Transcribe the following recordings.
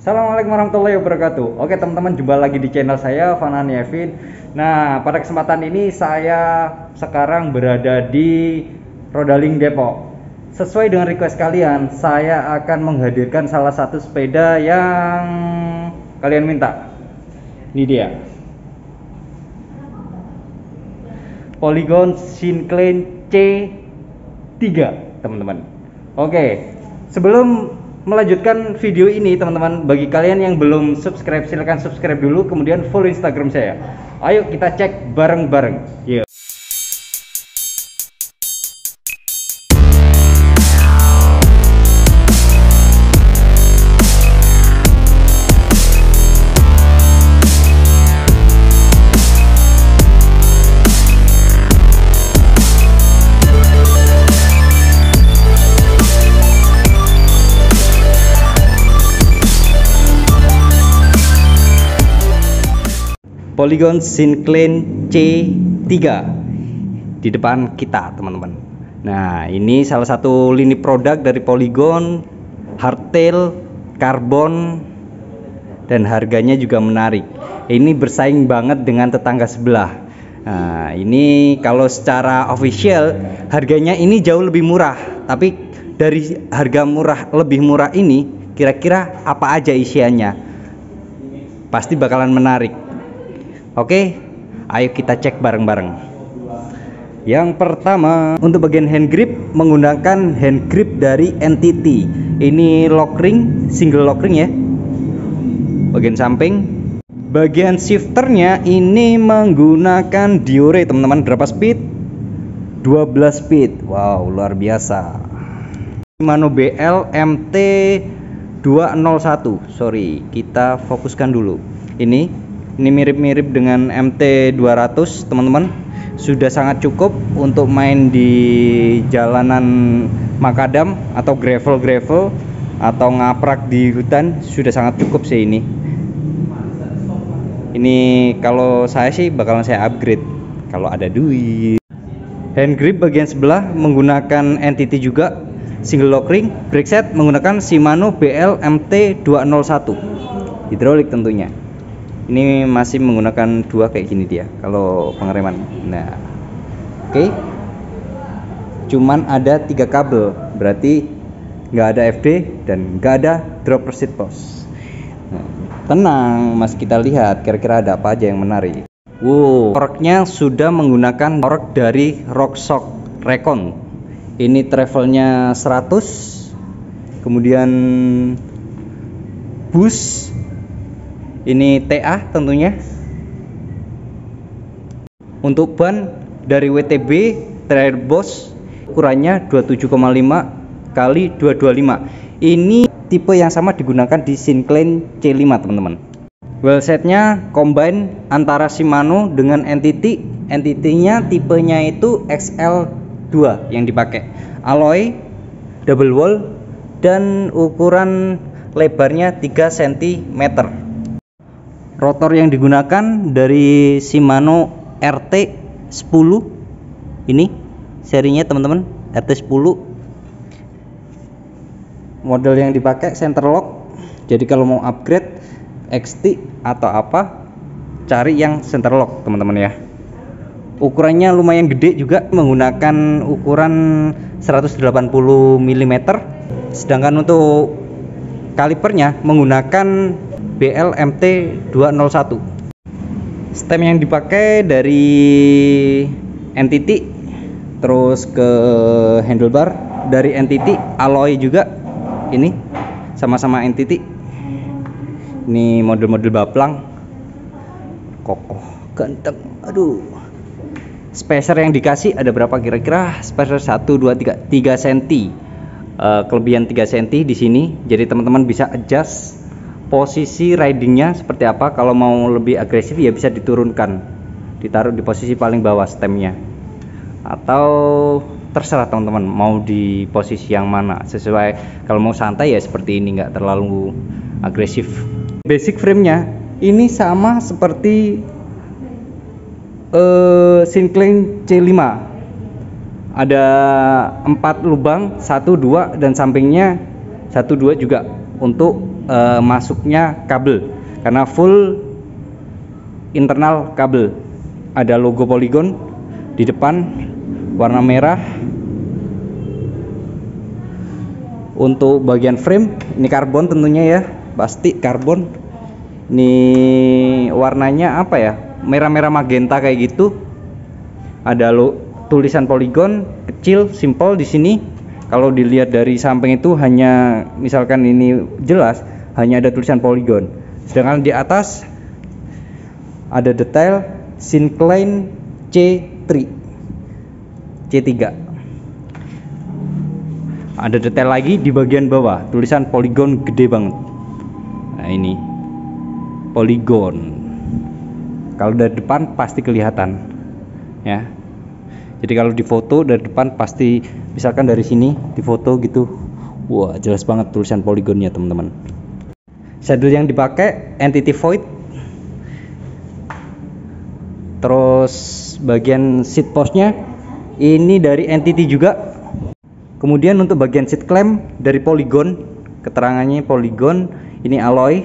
Assalamualaikum warahmatullahi wabarakatuh. Oke teman-teman, jumpa lagi di channel saya Fanani Evin. Nah, pada kesempatan ini saya sekarang berada di Rodaling Depok. Sesuai dengan request kalian, saya akan menghadirkan salah satu sepeda yang kalian minta. Ini dia, Polygon Synclane C3 teman-teman. Oke, sebelum melanjutkan video ini teman-teman, bagi kalian yang belum subscribe, silahkan subscribe dulu, kemudian follow Instagram saya. Ayo kita cek bareng-bareng. Yuk. Polygon Synclane C3 di depan kita teman-teman. Nah, ini salah satu lini produk dari Polygon, hardtail, karbon, dan harganya juga menarik. Ini bersaing banget dengan tetangga sebelah. Nah, ini kalau secara official harganya ini jauh lebih murah, tapi dari harga murah lebih murah ini kira-kira apa aja isiannya? Pasti bakalan menarik. Oke, ayo kita cek bareng-bareng. Yang pertama, untuk bagian hand grip menggunakan hand grip dari NTT. Ini lock ring, single lock ring ya. Bagian samping, bagian shifternya ini menggunakan Diore teman-teman. Berapa speed? 12 speed. Wow, luar biasa. Shimano BL MT 201. Sorry, kita fokuskan dulu. Ini mirip-mirip dengan MT 200 teman-teman. Sudah sangat cukup untuk main di jalanan makadam atau gravel atau ngaprak di hutan. Sudah sangat cukup sih ini. Ini kalau saya sih bakalan saya upgrade kalau ada duit. Hand grip bagian sebelah menggunakan NTT juga, single lock ring. Brake set menggunakan Shimano BL MT 201. Hidrolik tentunya. Ini masih menggunakan dua kayak gini dia kalau pengereman. Nah, oke. Cuman ada 3 kabel, berarti nggak ada FD dan nggak ada dropper seat post. Nah, tenang, mas, kita lihat kira-kira ada apa aja yang menarik. Wow, torque-nya sudah menggunakan torque dari Rockshox Recon. Ini travelnya 100, kemudian boost. Ini TA tentunya. Untuk ban dari WTB Trail Boss, ukurannya 27,5 kali 225. Ini tipe yang sama digunakan di Synclane C5 teman-teman. Wheelsetnya combine antara Shimano dengan NTT. NTT-nya tipenya itu XL2 yang dipakai. Alloy double wall dan ukuran lebarnya 3 cm. Rotor yang digunakan dari Shimano RT10. Ini serinya teman-teman, RT10. Model yang dipakai center lock. Jadi kalau mau upgrade XT atau apa, cari yang center lock teman-teman ya. Ukurannya lumayan gede juga, menggunakan ukuran 180 mm. Sedangkan untuk kalipernya menggunakan BL MT 201. Stem yang dipakai dari NTT, terus ke handlebar dari NTT, alloy juga. Ini sama-sama NTT. Ini model-model baplang, kokoh, ganteng. Aduh. Spacer yang dikasih ada berapa kira-kira? Spacer 1 2 3 cm. Kelebihan 3 cm di sini. Jadi teman-teman bisa adjust posisi ridingnya seperti apa. Kalau mau lebih agresif ya bisa diturunkan, ditaruh di posisi paling bawah stemnya, atau terserah teman-teman mau di posisi yang mana. Sesuai, kalau mau santai ya seperti ini, nggak terlalu agresif. Basic frame-nya ini sama seperti Synclane C5. Ada 4 lubang, 1 2 dan sampingnya 1 2 juga untuk masuknya kabel, karena full internal kabel. Ada logo Polygon di depan warna merah. Untuk bagian frame ini karbon tentunya ya, pasti karbon. Ini warnanya apa ya, merah-merah magenta kayak gitu. Ada tulisan Polygon kecil simple di sini. Kalau dilihat dari samping itu hanya, misalkan ini jelas hanya ada tulisan Polygon, sedangkan di atas ada detail Syncline C3. Ada detail lagi di bagian bawah, tulisan Polygon gede banget. Nah ini Polygon, kalau dari depan pasti kelihatan ya. Jadi kalau di foto dari depan pasti, misalkan dari sini di foto gitu, wah jelas banget tulisan Polygonnya teman-teman. Saddle yang dipakai Entity Void. Terus bagian seat postnya ini dari Entity juga. Kemudian untuk bagian seat clamp dari Polygon, keterangannya Polygon, ini alloy.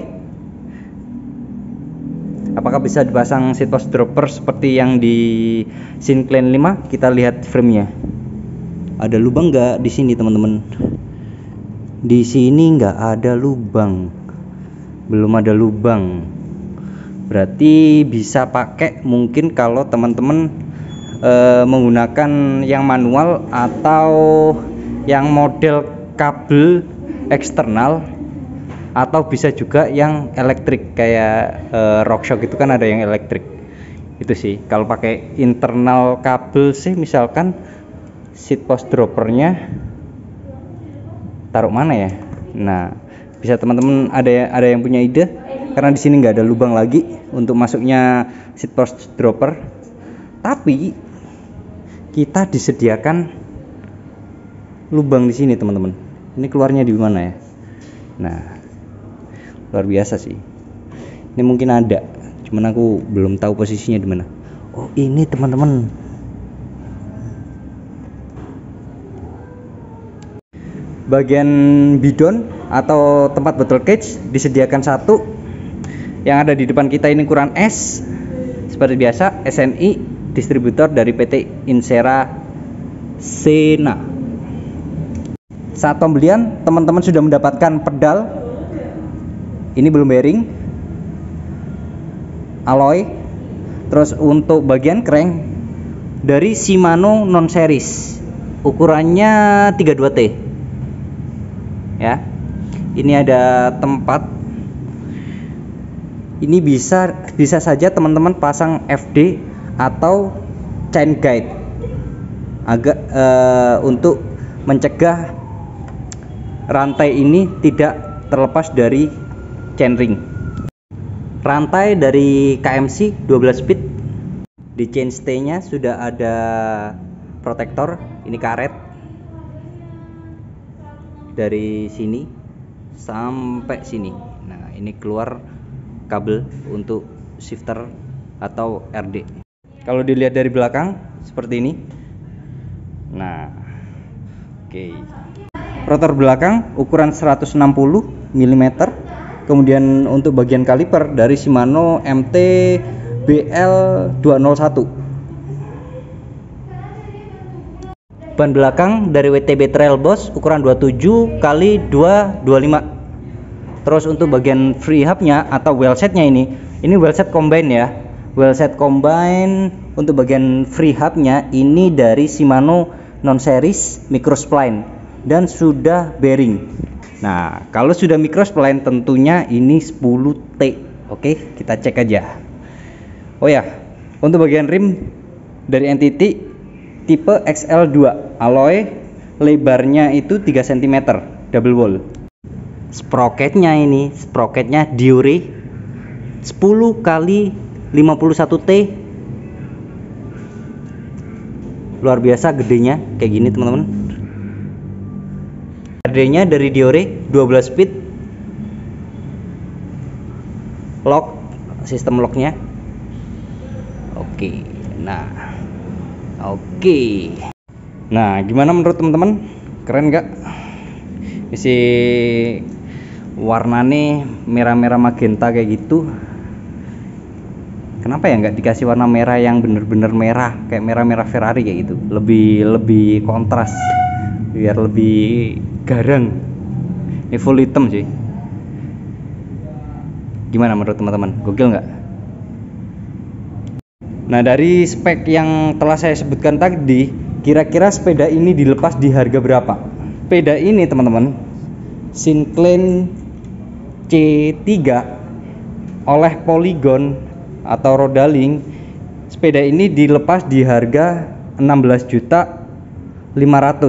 Apakah bisa dipasang seat post dropper seperti yang di Syncline 5? Kita lihat framenya. Ada lubang nggak di sini teman-teman? Di sini nggak ada lubang, belum ada lubang. Berarti bisa pakai mungkin kalau teman-teman menggunakan yang manual atau yang model kabel eksternal, atau bisa juga yang elektrik kayak RockShox itu kan ada yang elektrik. Itu sih kalau pakai internal kabel sih, misalkan seat post droppernya taruh mana ya. Nah bisa teman-teman ada yang punya ide, karena di sini nggak ada lubang lagi untuk masuknya seat post dropper, tapi kita disediakan lubang di sini teman-teman. Ini keluarnya di mana ya? Nah luar biasa sih. Ini mungkin ada, cuman aku belum tahu posisinya di mana. Oh ini teman-teman, bagian bidon atau tempat bottle cage disediakan satu. Yang ada di depan kita ini ukuran S, seperti biasa SNI, distributor dari PT Insera Sena. Saat pembelian teman-teman sudah mendapatkan pedal, ini belum bearing, alloy. Terus untuk bagian crank dari Shimano non series, ukurannya 32T ya. Ini ada tempat, ini bisa saja teman-teman pasang FD atau chain guide agak untuk mencegah rantai ini tidak terlepas dari chainring. Rantai dari KMC 12 speed. Di chainstay nya sudah ada protektor, ini karet dari sini sampai sini. Nah ini keluar kabel untuk shifter atau RD. Kalau dilihat dari belakang seperti ini. Nah oke. Rotor belakang ukuran 160 mm. Kemudian untuk bagian kaliper dari Shimano MT BL201. Ban belakang dari WTB Trail Boss ukuran 27 x 225. Terus untuk bagian free hubnya atau wheelsetnya ini wheelset combine ya. Wheelset combine untuk bagian free hubnya ini dari Shimano non series microspline dan sudah bearing. Nah kalau sudah microspline tentunya ini 10T. Oke kita cek aja. Oh ya, untuk bagian rim dari Entity tipe XL2 alloy, lebarnya itu 3 cm double wall. Sprocketnya Diore 10 x 51T, luar biasa gedenya kayak gini teman-teman. RD-nya dari Diore 12 speed, lock, sistem locknya oke. Nah gimana menurut teman-teman, keren nggak? Isi warnanya merah-merah magenta kayak gitu. Kenapa ya nggak dikasih warna merah yang bener-bener merah kayak merah-merah Ferrari kayak gitu, lebih kontras biar lebih garang. Ini full hitam sih. Gimana menurut teman-teman, gokil nggak? Nah, dari spek yang telah saya sebutkan tadi, kira-kira sepeda ini dilepas di harga berapa? Sepeda ini teman-teman, Synclane C3 oleh Polygon atau Rodaling, sepeda ini dilepas di harga 16.500.000.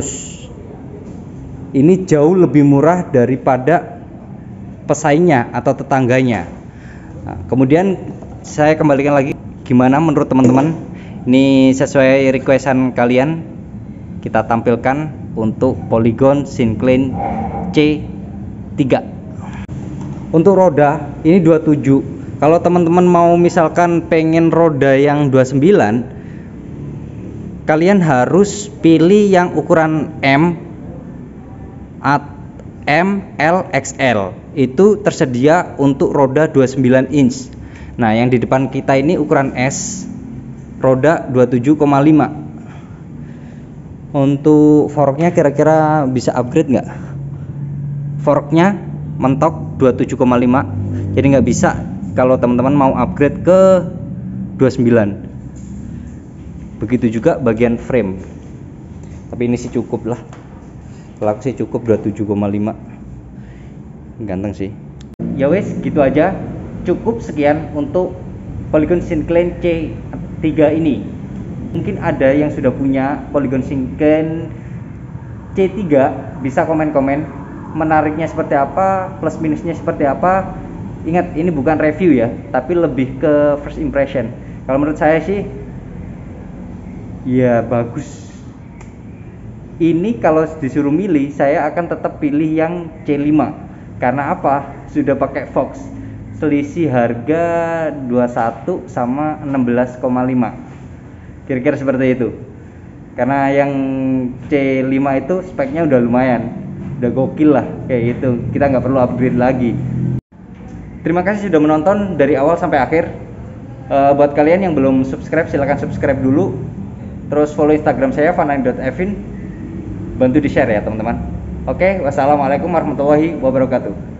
Ini jauh lebih murah daripada pesaingnya atau tetangganya. Nah, kemudian saya kembalikan lagi, gimana menurut teman-teman? Ini sesuai requestan kalian, kita tampilkan untuk Polygon Synclane C3. Untuk roda ini 27. Kalau teman-teman mau misalkan pengen roda yang 29, kalian harus pilih yang ukuran M, L, XL. Itu tersedia untuk roda 29 inch. Nah, yang di depan kita ini ukuran S, roda 27,5. Untuk forknya kira-kira bisa upgrade nggak? Forknya mentok 27,5, jadi nggak bisa kalau teman-teman mau upgrade ke 29. Begitu juga bagian frame, tapi ini sih cukup lah, kalau aku sih cukup 27,5, ganteng sih. Ya wes, gitu aja, cukup sekian untuk Polygon Synclane C3 ini. Mungkin ada yang sudah punya Polygon Synclane C3, bisa komen-komen menariknya seperti apa, plus minusnya seperti apa. Ingat, ini bukan review ya, tapi lebih ke first impression. Kalau menurut saya sih ya bagus. Ini kalau disuruh milih, saya akan tetap pilih yang C5. Karena apa? Sudah pakai Fox, selisih harga 21 sama 16,5, kira-kira seperti itu. Karena yang C5 itu speknya udah lumayan, udah gokil lah kayak gitu, kita nggak perlu upgrade lagi. Terima kasih sudah menonton dari awal sampai akhir. Buat kalian yang belum subscribe, silahkan subscribe dulu. Terus follow Instagram saya vanai.evin. Bantu di share ya teman-teman. Oke, wassalamualaikum warahmatullahi wabarakatuh.